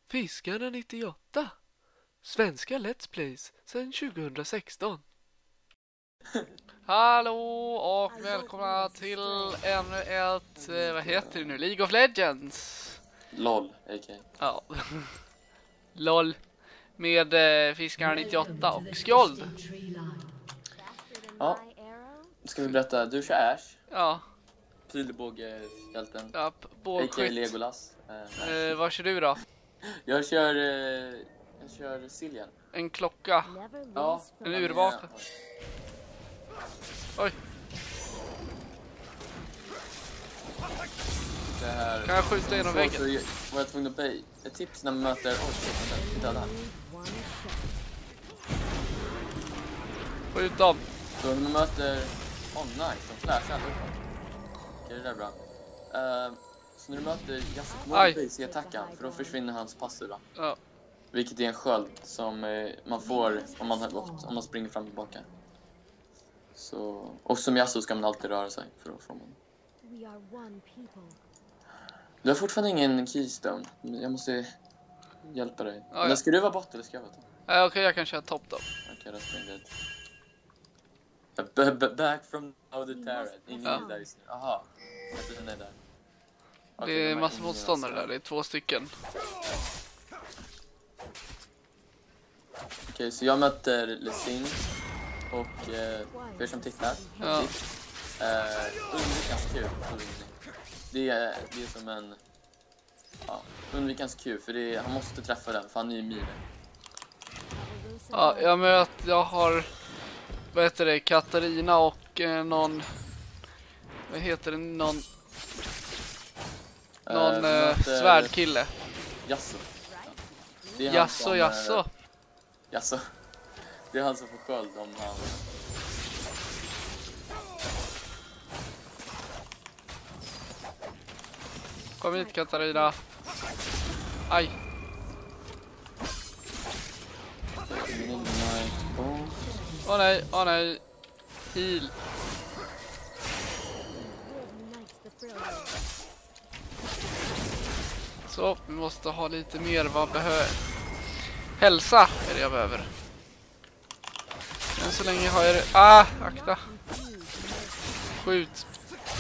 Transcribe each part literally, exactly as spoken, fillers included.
Fiskarna nittioåtta. Svenska Let's Plays sedan tjugohundrasexton. Hallå och välkomna till ännu ett, eh, vad heter det nu? League of Legends. LOL, A K. Ja. LOL. Med eh, Fiskarna nittioåtta och Skjold. Ja, ska vi berätta. Du kör Ash. Ja. Pilbågehjälten. Ja, A K bågskytt. Legolas. Eh, Eh, vad kör du då? jag kör... Eh, jag kör Cillian. En klocka. Ja. En urvapen. Oj. Det här... Kan jag skjuta genom så, väggen? Så var jag tvungen att böj. Ett tips när man möter... Oj, shit, jag dödar. Skjut dem. Så när man möter... Oh, nice. De flashar allihopa. Okej, det där är bra. Uh, så när du möter Yasuo i attackan, för då försvinner hans passiva. Ja. Vilket är en sköld som eh, man får om man, har, om man springer fram och tillbaka. Så, och som Yasuo ska man alltid röra sig för att få honom. Du har fortfarande ingen keystone. Jag måste hjälpa dig. Ja, ja. Eller ska du vara bort eller ska jag vara topp? Eh, Okej, okay, jag kan köra topp då. Okej, okay, då springer jag dit. Back from the turret. Ingen Ja. där just nu. Aha. Jag tror den är där. Det är en massa motståndare där, det är två stycken. Okej, okay, så jag möter Lesin. Och eh, för er som tittar. Ja. Eh, undvikans Q. Det är, det är som en... Ja, undvikans Q. För det är, han måste träffa den, för han är ju mire. Ja, jag möter, jag har... Vad heter det? Katarina och eh, någon... Vad heter det? Någon... Någon Eh, eh, möter svärdkille. Yasuo. Det är han Jasso, som, jasso. eh, Yasuo. Det är han som får sköld om han... Kom hit, Katarina. Aj. Åh nej, åh nej. Heal. Så, vi måste ha lite mer. Vad behöver... Hälsa är det jag behöver. Men så länge har jag det... Ah, akta. Skjut.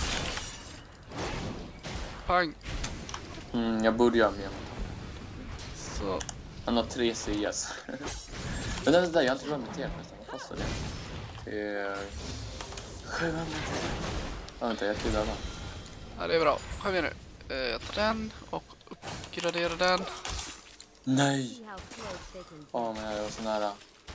Pang. Mm, jag borde göra mer. Så. Han har tre C S. Men det där, jag har inte råd med T nästan. Vad kostar det? Det är... sjuhundra. Ja, vänta, jag tillhör den. Ja, det är bra. Kom igen nu. Jag tar den och uppgraderar den. Nej! Åh, men jag var så nära.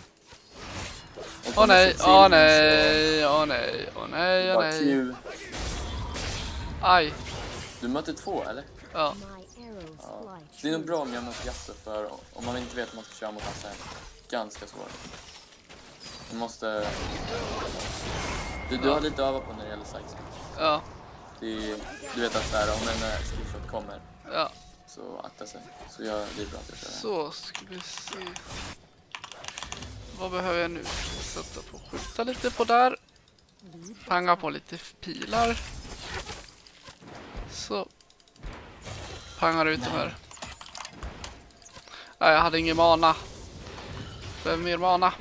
Åh nej, åh nej, åh nej, åh nej, åh nej. Q. Aj. Du möter två, eller? Ja. Ja. Det är nog bra om jag möter Yasuo, för om man inte vet om man ska köra mot hans är ganska svårt. Du måste... Du, du har lite att öva på när det gäller sides. Ja. Det är, du vet att där, om en uh, skillshot kommer, Ja. så akta sig. Så jag, det är bra att jag kör det. Så ska vi se. Vad behöver jag nu? Sätta på skjuta lite på där. Panga på lite pilar. Så. Pangar ut de här. Nej, jag hade ingen mana. Behöver mer mana.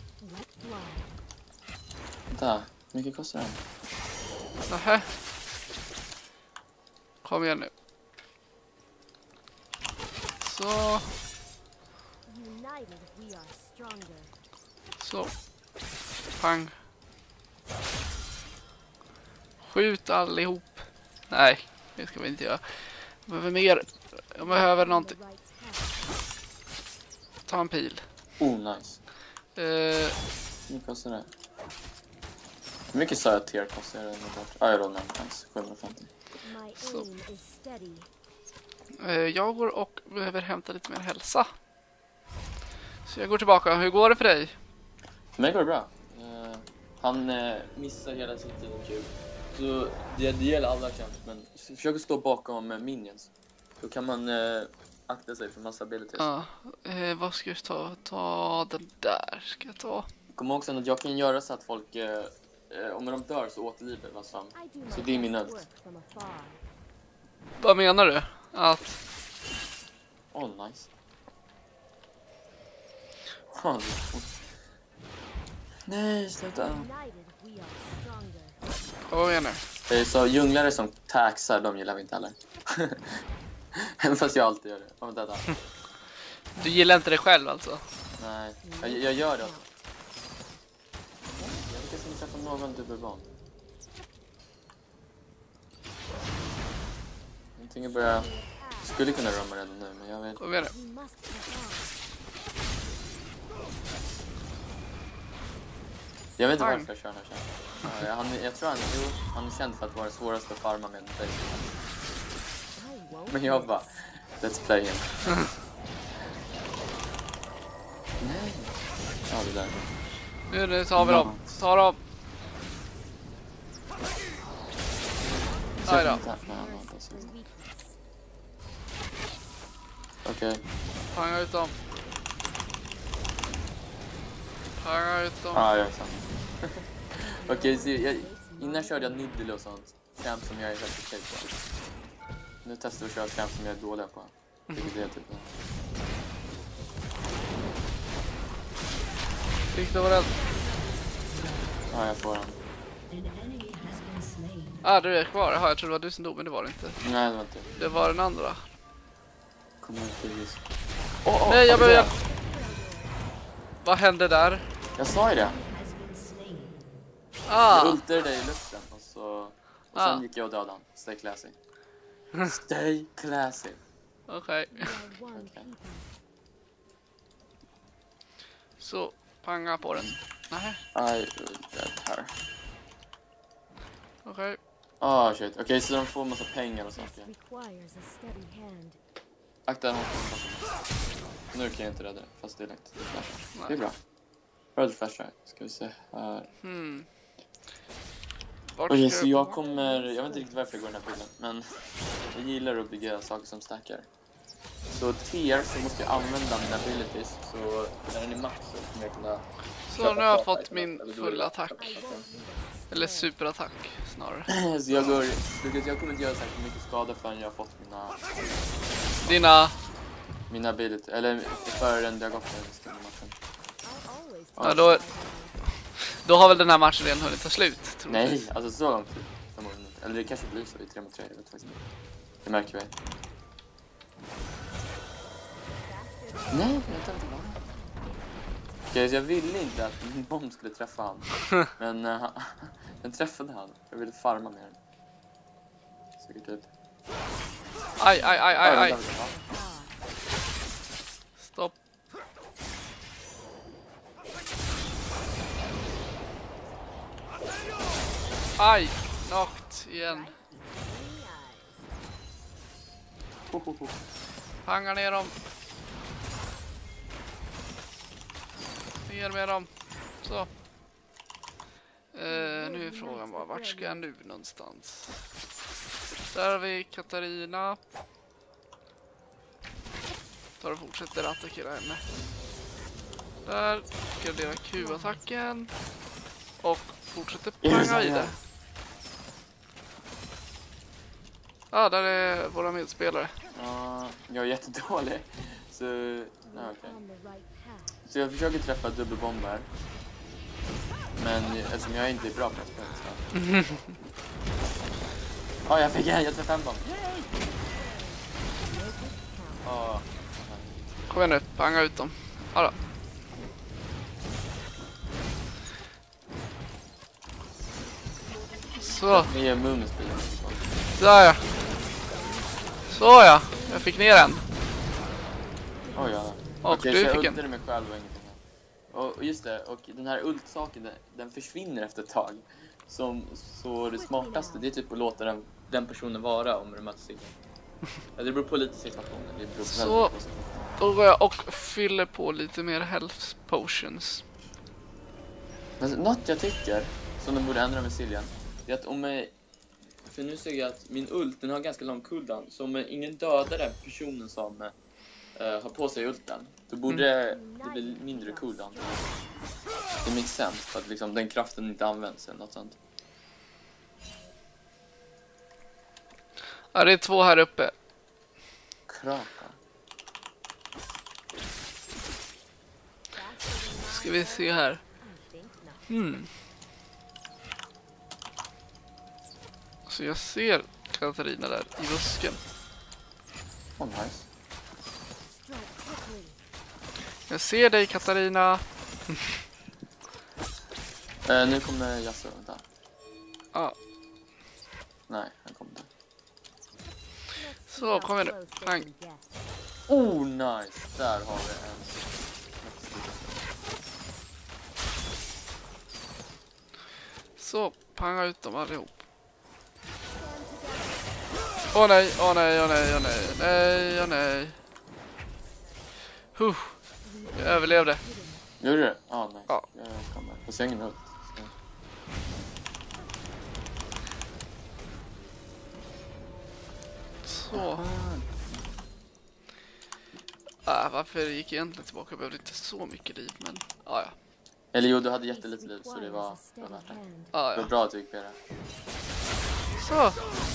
Vänta, hur mycket kostar den? Nähä. Kom igen nu. Så. Så. Pang. Skjut allihop. Nej, det ska vi inte göra. Jag behöver mer. Jag behöver någonting. Ta en pil. Oh, nice. Eh, Hur mycket kostar det? Hur mycket sa jag tier kostar det? Ah, jag rådde nice. sjuhundrafemtio. så. Eh, jag går och behöver hämta lite mer hälsa. Så jag går tillbaka. Hur går det för dig? För mig går det bra. Uh, han uh, missar hela tiden Q. Så det, det gäller alla chans, men försök att stå bakom uh, minions. Då kan man uh, akta sig för massa abilities. Ja, eh, vad ska jag ta? Ta den där. Ska jag ta? Kom också att jag kan göra så att folk, uh, uh, om de dör så återlivar vad fram. Så det är min ult. Vad menar du? Att... Åh, oh, nice. Fan. Nej, sluta. Vad menar du? Det är så djunglare som taxar, de gillar vi inte heller. Även fast jag alltid gör det. Kom detta. Du gillar inte det själv alltså? Nej, jag, jag gör det. Jag lyckas inte träffa någon dubbelban. Någonting börjar... Skulle kunna römma redan nu, men jag vet. Vad menar du? Jag vet inte varför jag kör den här känslan. Ja, han, jag tror han, jo, han är känd för att vara svårast att farma med en face. Men jag bara, let's play him. Nej. Ja, det där. Nu, nu tar vi dem. Ta dem. Aj då. Okej. Okay. Panga ut dem. Panga ut dem. Ja, jag är sant. Okej, okay, så jag, innan körde jag Niddle och sånt. Camp som jag är helt okej på. Nu testar vi att köra camp som jag är dålig på. Vilket är typ... Viktor var rädd. Ja, jag får den. Ah, du är kvar. Jaha, jag trodde det var du som dog, men det var det inte. Nej, det var inte. Det var den andra. Kom igen, precis. Oh, oh, Nej, jag behöver hjälp. Vad hände där? Jag sa ju det. Ah. Jag ultade dig i luften och så... Och sen Ah. gick jag och dödade han. Stay classy. Stay classy. Okej. Okay. Okay. Så, panga på den. Nej. I ultade här. Okej. Okay. Ah, shit. Okej, okay, så de får massa pengar och saker. Akta dem. Nu kan jag inte rädda det, fast det är lätt. Det är bra. Bra flashar. Ska vi se här. Hmm. Okej, okay, så jag kommer... Jag vet inte riktigt varför jag går den här bilden, men jag gillar att bygga saker som stackar. Så till er så måste jag använda mina abilities, så när den är max så kommer jag kunna... Så nu har jag fått min fulla attack. Eller superattack snarare. Så jag går... Jag kommer inte göra så här mycket skada förrän jag har fått mina... Dina... Mina abilities, eller förrän det har gått den matchen. Ja, då... Då har väl den här matchen redan hunnit ta slut, tror jag. Nej, alltså så långt tid. Eller det kanske blir så i tre mot tre, jag vet faktiskt inte. Det märker vi. Nej, jag tar inte bara. Okej, så jag ville inte att min bomb skulle träffa han. Men uh, den träffade han. Jag ville farma med den. Säkert typ. Aj, aj, aj, aj, aj. Stopp. Aj, knocked igen. Panga ner dem. Ner med dem. Så. Uh, nu är frågan bara, vart ska jag nu någonstans? Där har vi Katarina. Tar och fortsätter attackera henne. Där graderar Q-attacken. Och fortsätter panga vidare. Ja, ah, där är våra medspelare. Ja, jag är jättedålig. Så, nej, okej. Så jag försöker träffa dubbelbomber. Men eftersom jag inte är bra på att spela så. Ja, jag fick en, jag träffade en bomb. Ja. Kom igen nu, panga ut dem. Ja då. Så. Ni är Moonspel. Där ja. Så ja, jag fick ner en. Oh, ja. Och okej, du så fick jag en. ultade mig själv och ingenting. Och just det, och den här ult-saken, den, den försvinner efter ett tag. Som, så det smartaste, det är typ att låta den, den personen vara om de möts igen. Ja, det beror på lite situationen. Det beror på så, då går jag och fyller på lite mer health potions. Men något jag tycker, som de borde ändra med Cillian, är att om jag... För nu ser jag att min ult, den har ganska lång cooldown. Så om ingen dödar den personen som uh, har på sig ulten, då borde mm. det bli mindre cooldown. Det makes sense, för att liksom, den kraften inte används eller något sånt. Ja, det är två här uppe. Kraka. Ska vi se här. Hmm. Så jag ser Katarina där i busken. Oh, nice. Jag ser dig, Katarina. Eh, nu kommer Yasuo, vänta. Ja, Nej, han kommer inte. så kommer nu. Pang. Oh, nice. Där har vi en. Så, panga ut dem allihop. Åh nej, åh nej, åh nej, åh nej, nej, åh nej. Huh. Jag överlevde. Gjorde du det? Ah, nice. Ja. Jag kommer. Fast jag har ingen ult. Så. Ah, varför gick jag egentligen tillbaka? Jag behövde inte så mycket liv, men ah, ja. Eller jo, du hade jättelite liv, så det var, det var värt det. Ah, Det var ja. bra att du gick på det. Så.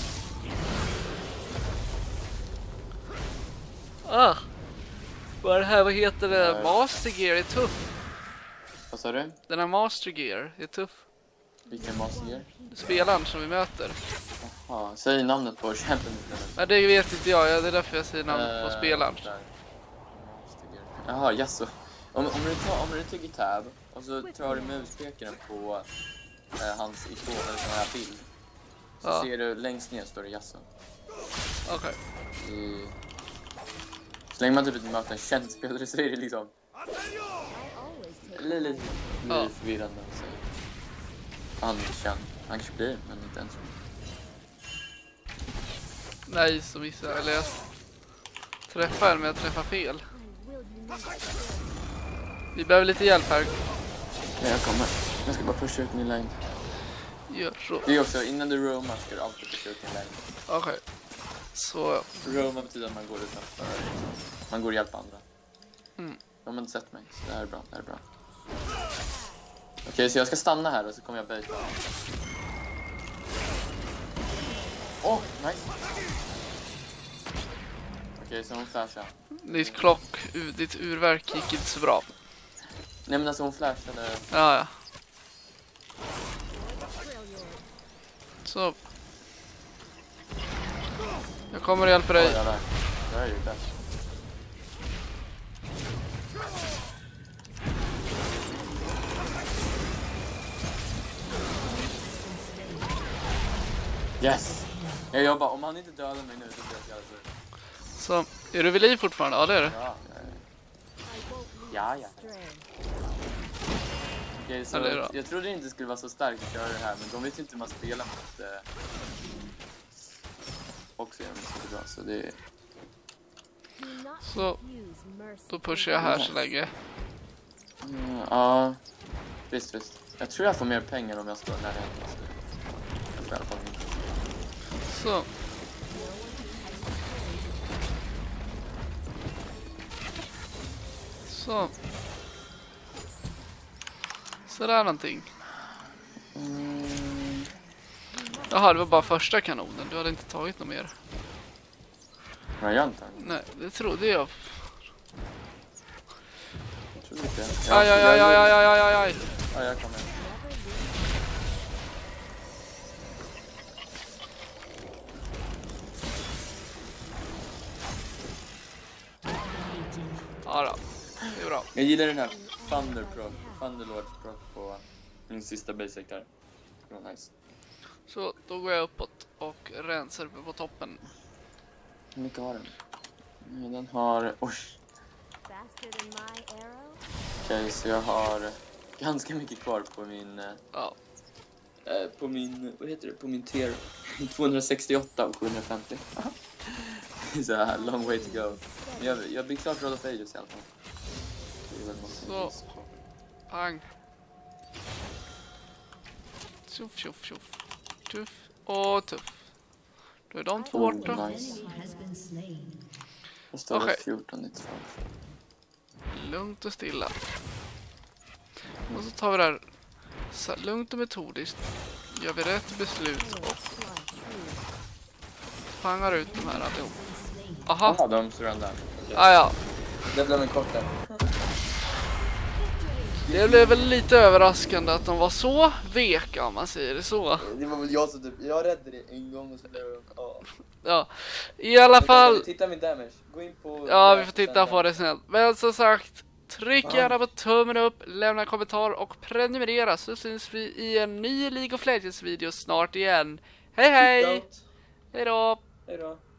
Ah. Vad är det här? Vad heter det? Eh. Master Gear är tuff. Vad sa du? Den här Master Gear är tuff. Vilken master gear? Spelaren som vi möter. Jaha, säg namnet på champion. Nej, det vet inte jag. Ja, det är därför jag säger namn på Eh, spelaren. där. Master gear. Jaha, Yasuo. Om, om, du tar, om du trycker tab och så tar du muspekaren på eh, hans ikon eller sån här bild. Så Ja. ser du längst ner står det Yasuo. Okej. I... Så länge man typ inte möter en känd spelare så är det liksom lite, lite, Ja. lite förvirrande. Så. Han är känd. Han kanske blir, men inte ens. Nej, så missade jag. Eller jag träffar, men jag träffar fel. Vi behöver lite hjälp här. Ja, jag kommer. Jag ska bara pusha ut min lane. Gör så. Det är också, innan du roamar ska du alltid pusha ut din lane. Okej. Så. Roamar betyder att man går utanför. Man går och hjälper andra. Mm. De har inte sett mig, så det här är bra. Det här är bra. Okej, så jag ska stanna här och så kommer jag böjta. Åh, oh, nice. Okej, så hon flashade. Ditt klock, u- ditt urverk gick inte så bra. Nej, men alltså hon flashade. Ja, ja. Så. Jag kommer och hjälper Oj, dig. ja, där. Det är ju bäst. Yes! Jag jobbar. Om han inte dödar mig nu så blir jag så. Så, är du vid liv fortfarande? Ja, det är du. Ja, ja, ja. Okej, så Ja, det är bra. jag trodde det inte skulle vara så starkt att göra det här, men de vet ju inte hur man spelar mot eh, också gör de så bra, så det är... Så, då pushar jag här så länge. Mm, ja, visst, visst. Jag tror jag får mer pengar om jag står nära henne. Jag får i alla fall mycket. Så. Så. Så där någonting. Mm, Jaha, det var bara första kanonen. Du hade inte tagit något mer. men jag inte. Nej, det trodde jag. Jag trodde inte. Aj, aj, aj, aj, aj, aj, aj, aj. Ja, jag kommer. Ja då, det är bra. Jag gillar den här Thunder Pro, Thunderlord Pro på min sista basic där. Det var nice. Så då går jag uppåt och rensar uppe på toppen. Hur mycket har den? Mm, Den har... Oj. Okej, så jag har ganska mycket kvar på min... eh, Ja, eh, på min... Vad heter det? På min tier. tvåhundrasextioåtta och sjuhundrafemtio. Så här, long way to go. Men jag, jag blir klart Roll of Ages i alla fall. Det är väl något Så. pang. Tjoff, tjoff, tjoff. Tuff och tuff. Då är de två borta. Oh, nice. Jag står Okej. okay. fjorton nittiotvå. Lugnt och stilla. Och så tar vi det här så lugnt och metodiskt. Gör vi rätt beslut och pangar ut de här allihop. Aha, Jaha, de surrendar. Okay. ah, ja. Det blev en kort där. Det blev väl lite överraskande att de var så veka, om man säger det så. Det var väl jag som typ, jag räddade det en gång och så blev de, ja. Ja, i alla fall. Titta min damage, gå in på... Ja, vi får titta på det snällt. Men som sagt, tryck gärna på tummen upp, lämna en kommentar och prenumerera, så syns vi i en ny League of Legends video snart igen. Hej hej! Hej då! Hej då!